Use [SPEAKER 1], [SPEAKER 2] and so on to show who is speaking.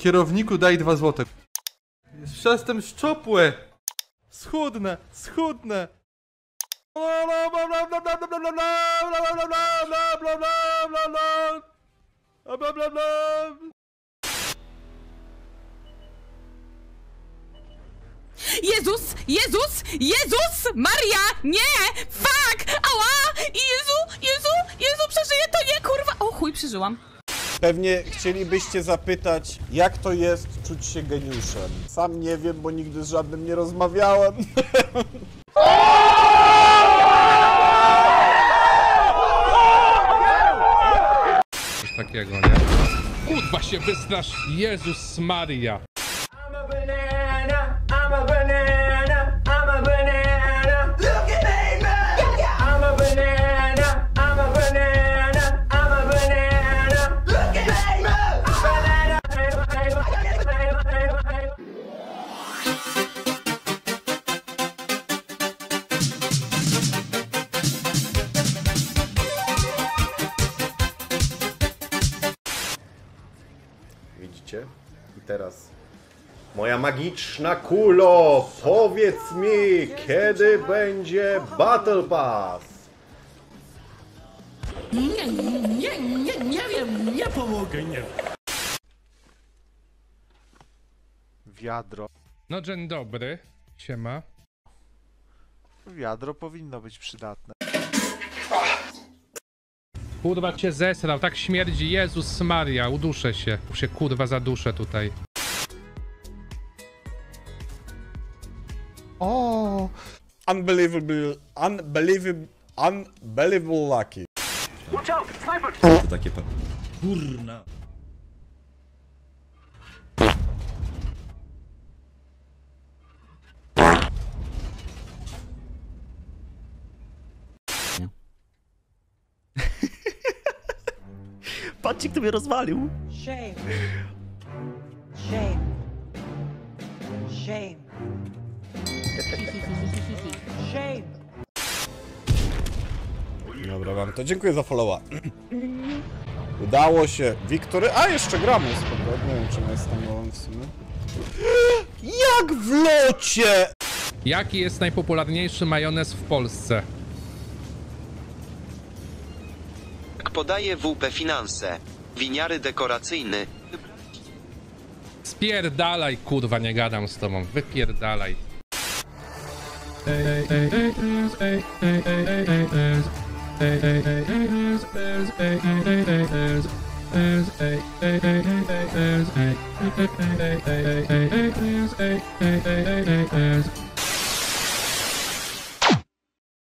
[SPEAKER 1] Kierowniku daj 2 złote. Jestem szczopły. Schudnę, schudnę.
[SPEAKER 2] Jezus! Jezus! Jezus! Maria! Nie! Fuck! Ała! Jezu, przeżyję to nie, kurwa! O chuj, przeżyłam.
[SPEAKER 3] Pewnie chcielibyście zapytać, jak to jest czuć się geniuszem. Sam nie wiem, bo nigdy z żadnym nie rozmawiałem.
[SPEAKER 4] Coś takiego, nie? Kurwa się wystrasz! Jezus Maria!
[SPEAKER 3] Widzicie? I teraz... Moja magiczna kulo, powiedz mi, kiedy będzie Battle Pass?
[SPEAKER 5] Nie wiem, nie pomogę, nie.
[SPEAKER 6] Wiadro.
[SPEAKER 4] No dzień dobry. Siema.
[SPEAKER 6] Wiadro powinno być przydatne.
[SPEAKER 4] Kurwa cię zesrał, tak śmierdzi, Jezus Maria, uduszę się. Się kurwa zaduszę tutaj.
[SPEAKER 6] O!
[SPEAKER 3] Unbelievable lucky.
[SPEAKER 5] To takie kurna. Patrzcie, kto mnie rozwalił.
[SPEAKER 7] Shame. Shame. Shame. Shame.
[SPEAKER 3] Dobra, wam to dziękuję za followa. Udało się. Wiktory... A, jeszcze gramy, spoko. Nie wiem, czym jest tam w sumie. Jak w locie!
[SPEAKER 4] Jaki jest najpopularniejszy majonez w Polsce?
[SPEAKER 8] Jak podaje WP Finanse, winiary dekoracyjny.
[SPEAKER 4] Spierdalaj, kurwa, nie gadam z tobą. Wypierdalaj.